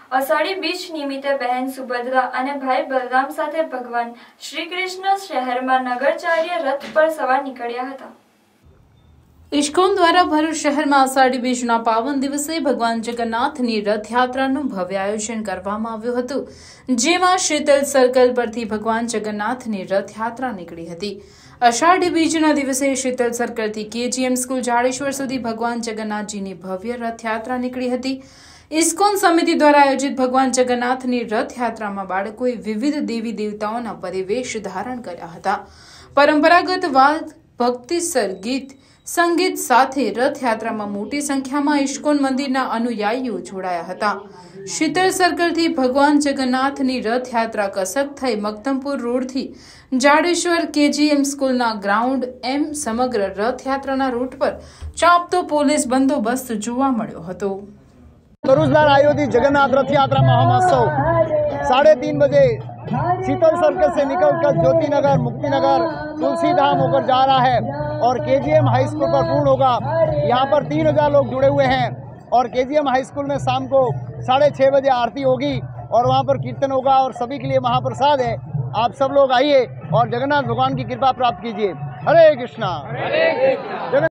અષાઢી બીજ નિમિત્તે બહેન સુભદ્રા અને ભાઈ બલરામ સાથે ભગવાન શ્રી કૃષ્ણ શહેરમાં નગરચાર્ય રથ પર સવાર નીકળ્યા હતા। ઇસ્કોન દ્વારા ભરૂચ શહેરમાં અષાઢી બીજના પાવન દિવસે ભગવાન જગન્નાથની રથયાત્રાનું ભવ્ય આયોજન કરવામાં આવ્યું હતું, જેમાં શીતલ સર્કલ પરથી ભગવાન જગન્નાથની રથયાત્રા નીકળી હતી। અષાઢી બીજના દિવસે શીતલ સર્કલથી કેજીએમ સ્કૂલ જાડેશ્વર સુધી ભગવાન જગન્નાથજીની ભવ્ય રથયાત્રા નીકળી હતી। ઇસ્કોન સમિતિ દ્વારા આયોજિત ભગવાન જગન્નાથની રથયાત્રામાં બાળકોએ વિવિધ દેવી દેવતાઓના પરિવેશ ધારણ કર્યા હતા। પરંપરાગત વાદ, ભક્તિસર ગીત સંગીત સાથે રથયાત્રામાં મોટી સંખ્યામાં ઇસ્કોન મંદિરના અનુયાયીઓ જોડાયા હતા। શીતલ સર્કલથી ભગવાન જગન્નાથની રથયાત્રા કસક થઈ મક્તમપુર રોડથી જાડેશ્વર કેજીએમ સ્કૂલના ગ્રાઉન્ડ એમ સમગ્ર રથયાત્રાના રૂટ પર ચાંપતો પોલીસ બંદોબસ્ત જોવા મળ્યો હતો। भरूचदार आयोजित जगन्नाथ रथ यात्रा महामहोत्सव 3:30 बजे शीतल सर्कल से निकलकर ज्योतिनगर, मुक्तिनगर, तुलसीधाम होकर जा रहा है और केजीएम हाई स्कूल पर पूर्ण होगा। यहाँ पर 3000 लोग जुड़े हुए हैं और केजीएम हाई स्कूल में शाम को 6:30 बजे आरती होगी और वहाँ पर कीर्तन होगा और सभी के लिए महाप्रसाद है। आप सब लोग आइए और जगन्नाथ भगवान की कृपा प्राप्त कीजिए। हरे कृष्णा।